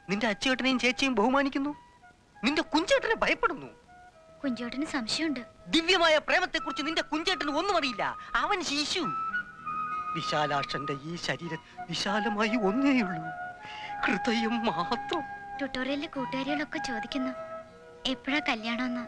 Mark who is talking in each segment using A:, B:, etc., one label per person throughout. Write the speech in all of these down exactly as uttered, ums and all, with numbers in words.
A: നിന്റെ അച്ചേട്ടനെയും ചേച്ചിയും ബഹുമാനിക്കുന്നു, നിന്റെ കുഞ്ചേട്ടനെ ഭയപ്പെടുന്നു.
B: കുഞ്ചേട്ടന് സംശയമുണ്ട്.
A: ദിവ്യമായ പ്രേമത്തെ കുറിച്ച് നിന്റെ കുഞ്ചേട്ടന് ഒന്നും അറിയില്ല. അവൻ ശിശു. വിശാലാക്ഷന്റെ ഈ ശരീരം വിശാലമായി ഒന്നേയുള്ളൂ, ഹൃദയം മാത്രം.
B: ട്യൂട്ടോറിയലിലെ കൂട്ടുകാരികളൊക്കെ ചോദിക്കുന്നു എപ്പോഴാ കല്യാണമെന്ന്.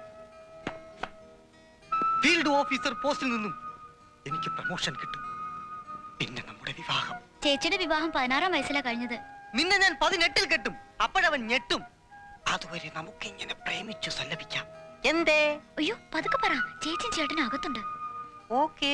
A: ഫീൽഡ് ഓഫീസർ പോസ്റ്റിൽ നിന്നും എനിക്ക് പ്രമോഷൻ കിട്ടും. പിന്നെ നമ്മുടെ വിവാഹം.
B: ചേച്ചിയുടെ വിവാഹം പതിനാറാം വയസ്സിലാ കഴിഞ്ഞത്.
A: നിന്നെ ഞാൻ പതിനെട്ടിൽ കെട്ടും. അപ്പോഴവൻ ഞെട്ടും. അതുവരെ നമുക്ക് ഇങ്ങനെ പ്രേമിച്ചു സല്ലപിക്കാം. എന്തേ?
B: അയ്യോ പതുക്കെ പറ, ചേച്ചിയും ചേട്ടനും അകത്തുണ്ട്.
A: ഓക്കേ.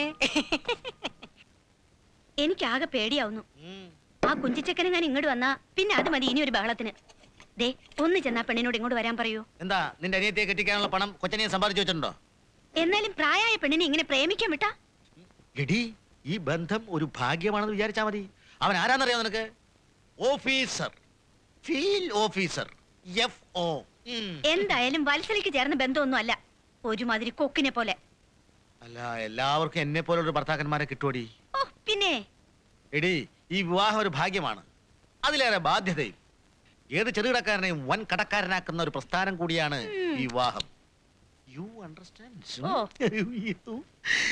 C: എനിക്കാകെ പേടിയാവുന്നു. ആ കുഞ്ചിച്ചക്കനെ ഞാൻ ഇങ്ങോട്ട് വന്നാ പിന്നെ അത് മതി ഇനി ഒരു ബഹളത്തിന്. ദേ ഒന്ന് ചെന്നാ പെണ്ണിനോട് ഇങ്ങോട്ട് വരാൻ പറയൂ.
D: എന്താ നിന്റെ അനിയത്തിയെ കെട്ടിക്കാനുള്ള പണം കൊച്ചനിയെ സമ്പാദിച്ചു വെച്ചിട്ടുണ്ടോ?
C: എന്നാലും പ്രായമായ പെണ്ണിനെ ഇങ്ങനെ പ്രേമിക്കാൻ വിട്ടാ?
D: എടി, ഈ ബന്ധം ഒരു ഭാഗ്യമാണെന്ന് വിചാരിച്ചാ മതി. അവൻ ആരാന്നറിയാം നിനക്ക്? Officer, field officer, F O.
C: എന്തായാലും വത്സലിക്ക് ചേർന്ന ബന്ധമൊന്നും അല്ല, ഒരുമാതിരി കൊക്കിനെ പോലെ.
D: അല്ല, എല്ലാവർക്കും എന്നെ പോലുള്ള ഭർത്താക്കന്മാരെ കിട്ടുവടി.
C: ഓ പിന്നെ
D: എടി, ഈ വിവാഹം ഒരു ഭാഗ്യമാണ്, അതിലേറെ ബാധ്യതയും. ഏത് ചെറുകിടക്കാരനെയും വൻ കടക്കാരനാക്കുന്ന ഒരു പ്രസ്ഥാനം കൂടിയാണ് ഈ വിവാഹം. You understand?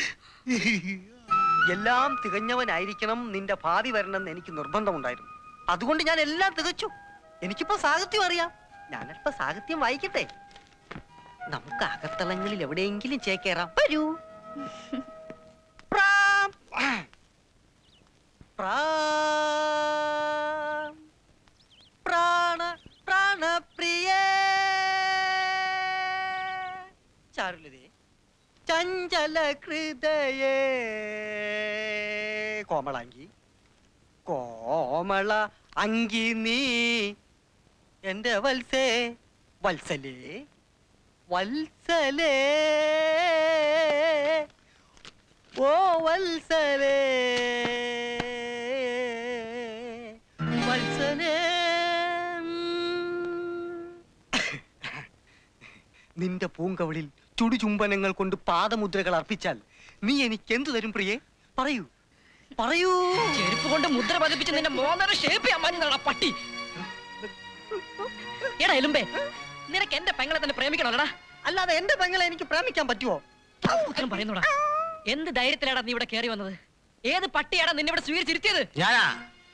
A: എല്ലാം തികഞ്ഞവനായിരിക്കണം നിന്റെ ഭാവി വരണമെന്ന് എനിക്ക് നിർബന്ധമുണ്ടായിരുന്നു. അതുകൊണ്ട് ഞാൻ എല്ലാം തികച്ചു. എനിക്കിപ്പോ സാഹിത്യം അറിയാം. ഞാനല്പ സാഹിത്യം വായിക്കട്ടെ. നമുക്ക് അകത്തളങ്ങളിൽ എവിടെയെങ്കിലും ചേക്കേറാം. വരൂ. പ്രാം പ്രാം പ്രാണ പ്രാണപ്രിയേ ചാരുലതേ ചഞ്ചല ഹൃദയേ കോമളാങ്കി കോമള അങ്കി നീ എന്റെ വത്സേ വത്സലേ വത്സലേ ഓ വത്സലേ വത്സലേ. നിന്റെ പൂങ്കവളിൽ ചുടുചുംബനങ്ങൾ കൊണ്ട് പാദമുദ്രകൾ അർപ്പിച്ചാൽ നീ എനിക്ക് എന്തു തരും പ്രിയേ? പറയൂ പറയൂ.
E: ചെരുപ്പ് കൊണ്ട് മുദ്ര പതിപ്പിച്ച് നിന്റെ മോന്നര ഷേപ്പ് ചെയ്യാൻ പട്ടി. എടാ എലുമ്പേ, നിനക്ക് എന്റെ പെങ്ങളെ തന്നെ പ്രേമിക്കണോടാ?
A: അല്ലാതെ എന്റെ പെങ്ങളെ എനിക്ക് പ്രേമിക്കാൻ പറ്റുമോ?
E: പറയുന്നോടാ, എന്ത് ധൈര്യത്തിലാടാ നീ ഇവിടെ കയറി വന്നത്? ഏത് പട്ടിയാടാ നിന്നെ ഇവിടെ സ്വീകരിച്ചിരുത്തിയത്?
D: ഞാനാ.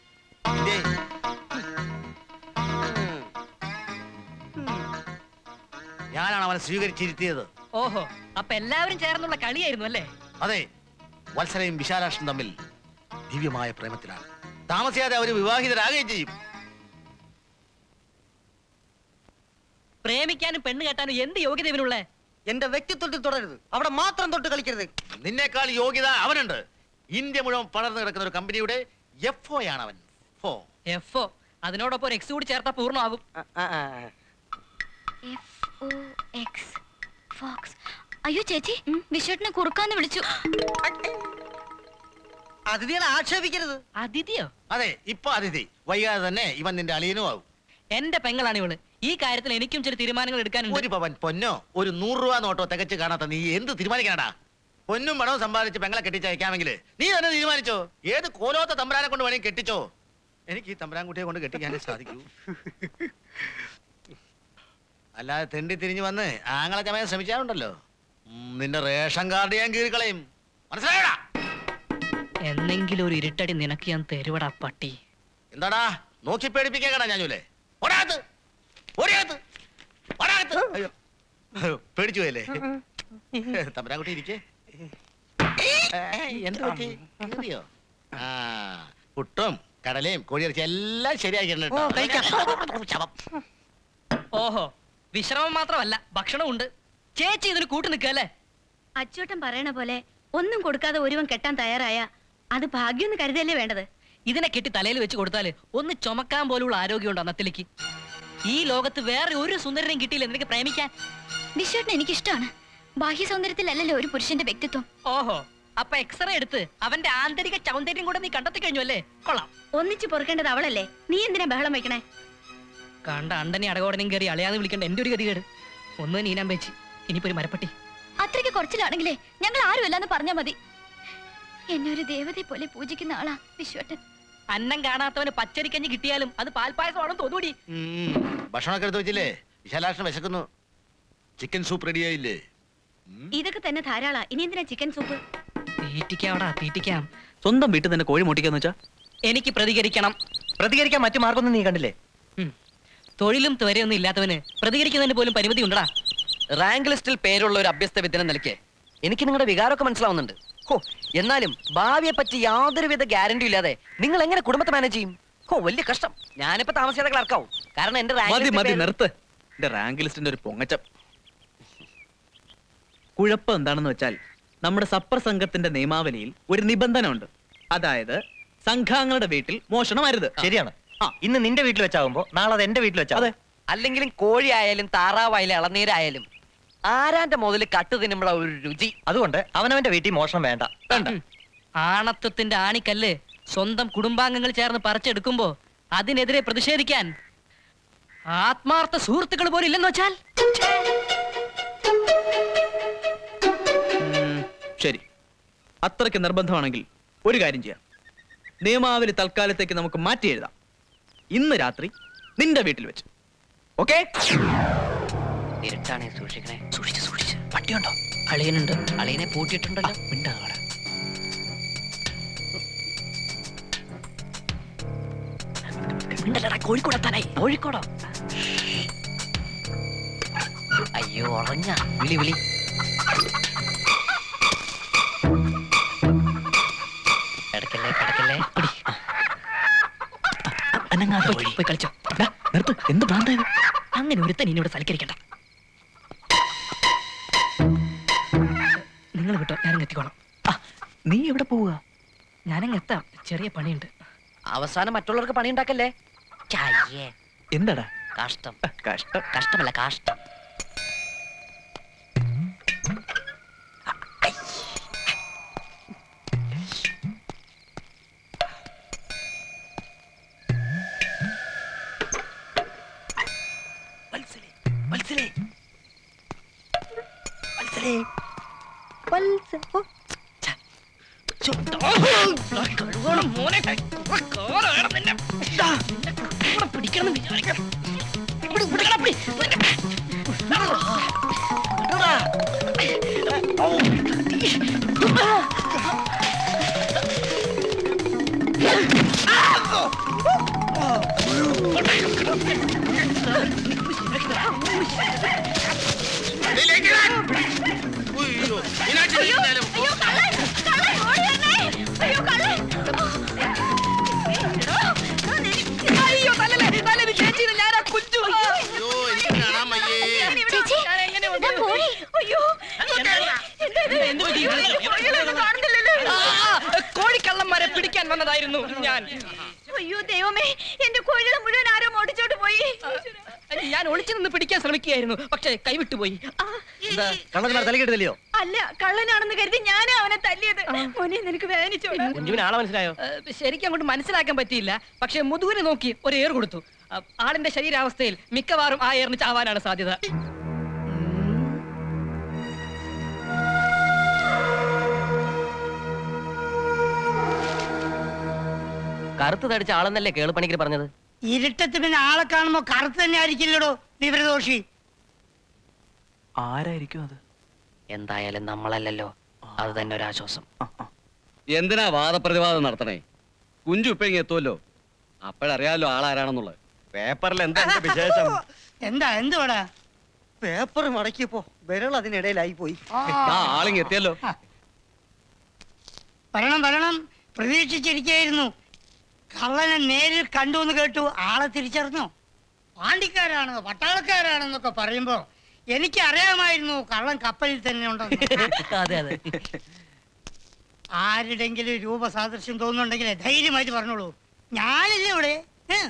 D: ഞാനാണ് അവനെ സ്വീകരിച്ചിരുത്തിയത്.
E: ഓഹോ, അപ്പൊ എല്ലാവരും ചേർന്നുള്ള കളിയായിരുന്നു അല്ലേ?
D: അതെ, വത്സലയും വിശാലാക്ഷനും തമ്മിൽ ദിവ്യമായ പ്രേമത്തിലാണ്. താമസിയാതെ അവര് വിവാഹിതരാകുകയും ചെയ്യും.
E: പ്രേമിക്കാനും പെണ്ണ് കെട്ടാനും എന്ത് യോഗ്യത ഇവനുള്ള?
A: എന്റെ വ്യക്തിത്വത്തിൽ തുടരുത്, അവിടെ മാത്രം തൊട്ട് കളിക്കരുത്.
D: നിന്നേക്കാൾ യോഗ്യത അവനുണ്ട്. ഇന്ത്യ മുഴുവൻ പടർന്നു കിടക്കുന്ന ഒരു കമ്പനിയുടെ എഫ് ഒ ആണ് അവൻ.
E: എഫ് ഒ, അതിനോടൊപ്പം ഒരു എക്സ് കൂടി ചേർത്താ പൂർണ്ണമാകും.
B: അയ്യോ ചേച്ചി, വിശ്വട്ടിനെ കുറുക്കാന്ന് വിളിച്ചു.
A: അതിഥിയെ ആക്ഷേപിക്കരുത്.
E: അതിഥിയോ?
D: അതെ, ഇപ്പൊ അതിഥി. വൈകാതെ തന്നെ ഇവൻ നിന്റെ അളിയനും ആവും.
E: എന്റെ പെങ്ങളാണ് ഇവള്. ഈ കാര്യത്തിൽ എനിക്കും ചില തീരുമാനങ്ങൾ എടുക്കാനുണ്ട്.
D: ഒരു പവൻ പൊന്നോ ഒരു നൂറ് രൂപ നോട്ടോ തികച്ച് കാണാത്ത നീ എന്ത് തീരുമാനിക്കാനാടാ? പൊന്നും പണവും സമ്പാദിച്ച് പെങ്ങളെ കെട്ടിച്ചയക്കാമെങ്കിൽ നീ തന്നെ തീരുമാനിച്ചോ. ഏത് കോലോത്ത തമ്പുരാനെ കൊണ്ട് വേണമെങ്കിൽ കെട്ടിച്ചോ. എനിക്ക് ഈ തമ്പുരാൻകുട്ടിയെ കൊണ്ട് കെട്ടിക്കാനേ സാധിക്കൂ. അല്ലാതെ തെണ്ടി തിരിഞ്ഞു വന്ന് ആങ്ങളെ ചമയാൻ ശ്രമിച്ചാലുണ്ടല്ലോ, നിന്റെ റേഷൻ കാർഡ് ഞാൻ കീറിക്കളയും. മനസ്സിലായടാ?
E: എന്നെങ്കിലും ഒരു ഇരുട്ടടി നിനക്ക് ഞാൻ തരുവടാ പട്ടി.
D: എന്താടാ നോക്കി പേടിപ്പിക്കാനാ ഞാനൂലേ? പേടിച്ചു പോയല്ലേ? തമ്പുരാൻകുട്ടി ഇരിക്കേ. എന്ത് പറ്റി? കീറിയോ? ആ, പുട്ടും കടലയും കോഴിയിറച്ചി എല്ലാം ശരിയാക്കിയിട്ടുണ്ട്.
E: ഓഹോ, വിശ്രമം മാത്രമല്ല ഭക്ഷണമുണ്ട്. ചേച്ചി ഇതിന് കൂട്ടു നിൽക്കല്ലേ?
C: അച്ചോട്ടൻ പറയണ പോലെ ഒന്നും കൊടുക്കാതെ ഒരുവൻ കെട്ടാൻ തയ്യാറായ അത് ഭാഗ്യം കരുതല്ലേ വേണ്ടത്.
E: ഇതിനെ കെട്ടി തലയിൽ വെച്ച് കൊടുത്താല് ഒന്ന് ചുമക്കാൻ പോലുള്ള ആരോഗ്യമുണ്ടോ നത്തിലേക്ക്? ഈ ലോകത്ത് വേറെ ഒരു സുന്ദരനെയും കിട്ടിയില്ല നിനക്ക് പ്രേമിക്കാൻ.
B: വിശ്വട്ടിനെ എനിക്കിഷ്ടമാണ്. ബാഹ്യ സൗന്ദര്യത്തിലല്ലല്ലോ ഒരു പുരുഷന്റെ വ്യക്തിത്വം.
E: ഓഹോ, അപ്പൊ എക്സ്റേ എടുത്ത് അവന്റെ ആന്തരിക സൗന്ദര്യം കൂടെ നീ കണ്ടെത്തി കഴിഞ്ഞു അല്ലേ? കൊള്ളാം.
C: ഒന്നിച്ച് പൊറുക്കേണ്ടത് അവളല്ലേ, നീ എന്തിനാ ബഹളം വയ്ക്കണേ?
E: കണ്ട അണ്ടനെ അടകോടനെയും കയറി അളയാന്ന് വിളിക്കേണ്ട എന്റെ ഒരു ഗതികേട്. ഒന്ന് നീനാൻ വെച്ച് ഇനിയിപ്പോ ഒരു മരപ്പട്ടി.
B: അത്രയ്ക്ക് കുറച്ചിലാണെങ്കിലേ ഞങ്ങൾ ആരുമല്ലാന്ന് പറഞ്ഞാ മതി. എന്നെ ഒരു ദേവതയെ പോലെ പൂജിക്കുന്ന ആളാ വിശ്വട്ടൻ.
E: അന്നം കാണാത്തവന് പച്ചരിക്കഞ്ഞ് കിട്ടിയാലും അത് പാൽപ്പായസമാണെന്ന് തോന്നൂടി.
D: ഭക്ഷണമൊക്കെ എടുത്ത് വെച്ചില്ലേ? വിശാലാക്ഷൻ വിശക്കുന്നു. ചിക്കൻ സൂപ്പ് റെഡിയായില്ലേ?
C: ഇതൊക്കെ തന്നെ ധാരാളാ. ഇനി എന്തിനാ ചിക്കൻ സൂപ്പ്?
E: തീറ്റിക്കാവടാ തീറ്റിക്കാം.
F: സ്വന്തം വീട്ടിൽ തന്നെ കോഴി മുട്ടിക്കാന്ന് വെച്ചാ
E: എനിക്ക് പ്രതികരിക്കണം.
A: പ്രതികരിക്കാൻ മറ്റു മാർഗമൊന്നും നീ കണ്ടില്ലേ?
E: തൊഴിലും ത്വരയൊന്നും ഇല്ലാത്തവന് പ്രതികരിക്കുന്നതിന് പോലും പരിമിതി ഉണ്ടടാ.
F: റാങ്ക് ലിസ്റ്റിൽ പേരുള്ള ഒരു അഭ്യസ്ത വിദ്യനെ നിലയ്ക്ക് എനിക്ക് നിങ്ങളുടെ വികാരമൊക്കെ മനസ്സിലാവുന്നുണ്ട്. ഹോ, എന്നാലും ഭാവിയെ പറ്റി യാതൊരുവിധ ഗ്യാരണ്ടി ഇല്ലാതെ നിങ്ങൾ എങ്ങനെ കുടുംബത്തെ മാനേജ് ചെയ്യും? ഹോ, വലിയ കഷ്ടം. ഞാനിപ്പോ താമസിയാതെ ക്ലർക്കാവും. കാരണം എന്റെ
G: മതി മതി
F: റാങ്ക്
G: നിർത്ത്. എന്റെ റാങ്ക് ലിസ്റ്റിന്റെ ഒരു പൊങ്ങച്ചം. കുഴപ്പം എന്താണെന്ന് വെച്ചാൽ നമ്മുടെ സപ്പർ സംഘത്തിന്റെ നിയമാവലിയിൽ ഒരു നിബന്ധന ഉണ്ട്. അതായത് സംഘാംഗങ്ങളുടെ വീട്ടിൽ മോഷണം അരുത്.
A: ശരിയാണ്. ഇന്ന് നിന്റെ വീട്ടിൽ വെച്ചാകുമ്പോ നാളെ അത് എന്റെ വീട്ടിൽ വെച്ചാ.
G: അതെ.
F: അല്ലെങ്കിലും കോഴി ആയാലും താറാവായാലും ഇളനീരായാലും ആരാന്റെ മുതൽ കട്ട് തിന്നുമ്പോഴ ഒരു രുചി.
A: അതുകൊണ്ട് അവനവന്റെ വീട്ടിൽ മോഷണം വേണ്ട.
G: വേണ്ട.
E: ആണത്വത്തിന്റെ ആണിക്കല്ല് സ്വന്തം കുടുംബാംഗങ്ങൾ ചേർന്ന് പറിച്ചെടുക്കുമ്പോ അതിനെതിരെ പ്രതിഷേധിക്കാൻ ആത്മാർത്ഥ സുഹൃത്തുക്കൾ പോലും ഇല്ലെന്ന് വെച്ചാൽ
G: ഉം, ശരി, അത്രയ്ക്ക് നിർബന്ധമാണെങ്കിൽ ഒരു കാര്യം ചെയ്യാം. നിയമാവലി തൽക്കാലത്തേക്ക് നമുക്ക് മാറ്റി എഴുതാം. ഇന്ന് രാത്രി നിന്റെ വീട്ടിൽ വെച്ച്. ഓക്കെ?
F: ഇരുട്ടാണേ സൂക്ഷിക്കണേ.
E: സൂക്ഷിച്ച് സൂക്ഷിച്ച്. പട്ടിയുണ്ടോ? അളിയനുണ്ട്.
F: അളിയനെ പൂട്ടിയിട്ടുണ്ടല്ലോ.
E: മിണ്ടാവാടാ. മിണ്ടല്ലടാ, കോഴിക്കോടെത്താനായി.
F: കോഴിക്കോടോ? അയ്യോ, ഉറങ്ങ. വിളി വിളി. കിടക്കല്ലേ കിടക്കല്ലേ.
E: അനങ്ങാതെ പോയി പോയി കളിച്ചോ.
G: നിർത്ത്. എന്ത് ഭ്രാന്തായത്?
E: അങ്ങനെ ഒരുത്തൻ ഇനിയോട് സൽക്കരിക്കണ്ട. നിങ്ങൾ വിട്ടോ, ഞാനും എത്തിക്കോളാം.
G: നീ എവിടെ പോവുക?
E: ഞാനങ്ങ് എത്താം. ചെറിയ പണിയുണ്ട്.
F: അവസാനം മറ്റുള്ളവർക്ക് പണി ഉണ്ടാക്കല്ലേ. ചായേ.
G: എന്താടാ?
F: കഷ്ടം.
G: കഷ്ടം.
F: കഷ്ടമല്ല കാഷ്ടം.
A: വത്സലേ, വത്സലേ, വത്സലേ,
E: പിടിക്കണം വിചാരിക്കണം. കോഴിക്കള്ളന്മാരെ പിടിക്കാൻ വന്നതായിരുന്നു ഞാൻ.
C: അയ്യോ ദൈവമേ, എന്റെ കോഴികളെ മുഴുവൻ ആരോ ഓടിച്ചോട്ട് പോയി.
E: ഞാൻ ഒളിച്ചു നിന്ന് പിടിക്കാൻ ശ്രമിക്കുകയായിരുന്നു, പക്ഷെ കൈവിട്ടുപോയി.
A: കള്ളന്മാർ തലക്കെടുതല്ലയോ?
C: അല്ല, കള്ളനാണെന്ന് കരുതി ഞാനാ അവനെ തല്ലിയത്. മോനെ, നിനക്ക് വേദനിച്ചോ?
A: കുഞ്ചുവിന് ആളെ മനസ്സിലായോ?
E: ശരിക്കും അങ്ങോട്ട് മനസ്സിലാക്കാൻ പറ്റിയില്ല, പക്ഷെ മുതുകിനെ നോക്കി ഒരു ഏർ കൊടുത്തു. ആളിന്റെ ശരീരാവസ്ഥയിൽ മിക്കവാറും ആ ഏറിന് ചാവാനാണ് സാധ്യത.
F: കറുത്ത് തടിച്ച ആളെന്നല്ലേ കേളുപണിക്കര് പറഞ്ഞത്?
H: ഇരുട്ടത്ത് പിന്നെ ആളെ കാണുമ്പോ കറുത്ത് തന്നെ ആയിരിക്കില്ലടോ വിവരദോഷി.
G: ആരായിരിക്കും അത്?
F: എന്തായാലും നമ്മളല്ലല്ലോ, അത് തന്നെ ഒരു ആശ്വാസം.
I: എന്തിനാ വാദപ്രതിവാദം നടത്തണേ? കുഞ്ചു ഇപ്പൊ ഇങ്ങ് എത്തുമല്ലോ, അപ്പോഴറിയാലോ ആളാരാണെന്നുള്ളത്. പേപ്പറിൽ എന്താ വിശേഷം?
H: എന്താ എന്തുവാടാ?
A: പേപ്പർ മടക്കിയപ്പോ വിരൽ അതിനിടയിലായി പോയി.
I: ആ ആളിങ് എത്തിയല്ലോ.
H: വരണം വരണം, പ്രതീക്ഷിച്ചിരിക്കായിരുന്നു. കള്ളനെ നേരിൽ കണ്ടു എന്ന് കേട്ടു. ആളെ തിരിച്ചറിഞ്ഞോ? പാണ്ടിക്കാരാണ് പട്ടാളക്കാരാണെന്നൊക്കെ പറയുമ്പോ എനിക്ക് അറിയാമായിരുന്നു കള്ളൻ കപ്പലിൽ തന്നെ ഉണ്ടെന്ന്.
E: അതെ അതെ.
H: ആരുടെങ്കിലും രൂപസാദൃശ്യം തോന്നുന്നുണ്ടെങ്കിലേ ധൈര്യമായിട്ട് പറഞ്ഞോളൂ, ഞാനില്ലേ ഇവിടെ. ഏ?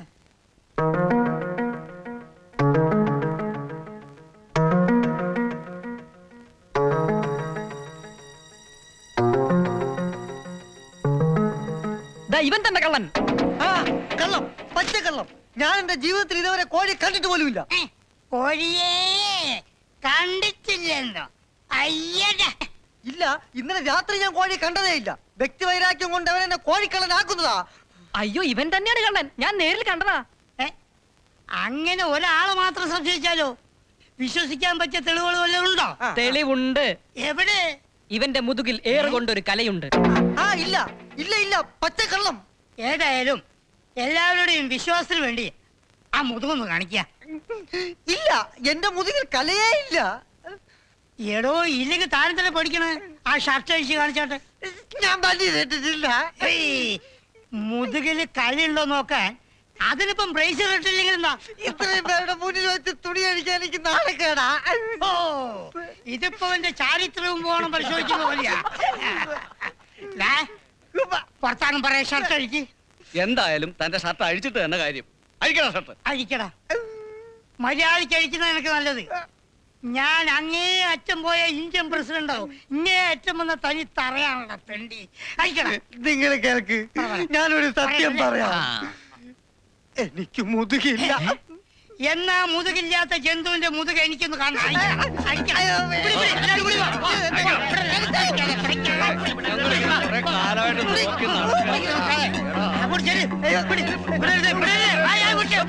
E: ഇവൻ തന്നെ കള്ളൻ.
A: ആ കള്ളം, പച്ചക്കള്ളം. ഞാൻ എന്റെ ജീവിതത്തിൽ ഇതുവരെ കോഴി കണ്ടിട്ട് പോലുമില്ല.
H: ഏ, കോഴിയേ കണ്ടിട്ടില്ലെന്നോ? അയ്യടാ.
A: ഇല്ല, ഇന്നലെ രാത്രി ഞാൻ കോഴി കണ്ടതേ ഇല്ല. വ്യക്തിവൈരാഗ്യം കൊണ്ട് അവൻ എന്നെ കോഴിക്കള്ളനാക്കുന്നതാ.
E: അയ്യോ ഇവൻ തന്നെയാണ് കള്ളൻ, ഞാൻ നേരിൽ കണ്ടതാ.
H: ഏ? അങ്ങനെ ഒരാളെ മാത്രം സംശയിച്ചാലോ? വിശ്വസിക്കാൻ പറ്റിയ തെളിവുകൾ വല്ലതും ഉണ്ടോ?
E: തെളിവുണ്ട്.
H: എവിടെ?
E: ഇവന്റെ മുതുകിൽ ഏറുകൊണ്ടൊരു കലയുണ്ട്.
A: ആ ഇല്ല ഇല്ല ഇല്ല പച്ചക്കള്ളം.
H: ഏതായാലും എല്ലാവരുടെയും വിശ്വാസത്തിന് വേണ്ടി ആ മുതുകൊന്ന് കാണിക്ക.
A: ഇല്ല, എന്റെ മുതുകിൽ കലയേ ഇല്ല.
H: എടോ ഇല്ലെങ്കിൽ താരം തന്നെ പഠിക്കണേ. ആ ഷർട്ട് അഴിച്ച് കാണിച്ചോട്ടെ.
A: ഞാൻ പല്ലി കേട്ടിട്ടില്ല.
H: ഏയ്, മുതുകില് കലയുണ്ടോ നോക്കാൻ അതിനിപ്പം ബ്രേസർ ഇട്ടില്ലെങ്കിൽ എന്താ?
A: ഇത്രയും പേരുടെ മുന്നിൽ വെച്ച് തുണി അഴിക്കാൻ എനിക്ക് നാണക്കേടാ.
H: ഓ, ഇതിപ്പോ എന്റെ ചാരിത്രവും പോകണം പരിശോധിക്കുന്ന പോലെയാ. ദേ, പുറത്താനും പറയാ ഷർട്ട് അഴിക്ക്.
I: എന്തായാലും തന്റെ ഷർട്ട് അഴിച്ചിട്ട് തന്നെ കാര്യം. അഴിക്കടാ ഷർട്ട്.
H: അഴിക്കടാ. മര്യാദയ്ക്ക് അഴിക്കുന്ന എനിക്ക് നല്ലത്. ഞാൻ അങ്ങേ അറ്റം പോയ ഇന്ത്യൻ പ്രസിഡന്റ് ആവും. ഇങ്ങേ അറ്റം വന്ന തനി തറയാണല്ലോ പെണ്ടി. അഴിക്കടാ.
A: നിങ്ങൾ കേൾക്ക്, ഞാനൊരു സത്യം പറയാം. എനിക്ക് മുതുകില്ല.
H: എന്നാ മുതുകില്ലാത്ത ജന്തുവിന്റെ മുതുക എനിക്കൊന്ന് കാണാം. അഴിക്കണം. അഴിക്കണം. ഇവിടെ, ഇവിടെ, എല്ലാവരും കൂടി വാ. വാ. ഇവിടെ, ഇവിടെ,
I: കുറെ കാലമായിട്ട് നോക്കി നടക്കുകയാണ്.
H: അങ്ങോട്ട് ചെല്ല്. ഇവിടെ, ഇവിടെ, ഇവിടെ, ഇവിടെ. ആ, ആ, അങ്ങോട്ട്.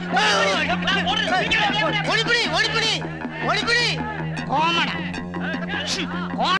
H: ഓടിപ്പിടി, ഓടിപ്പിടി, ഓടിപ്പിടി. കോമണ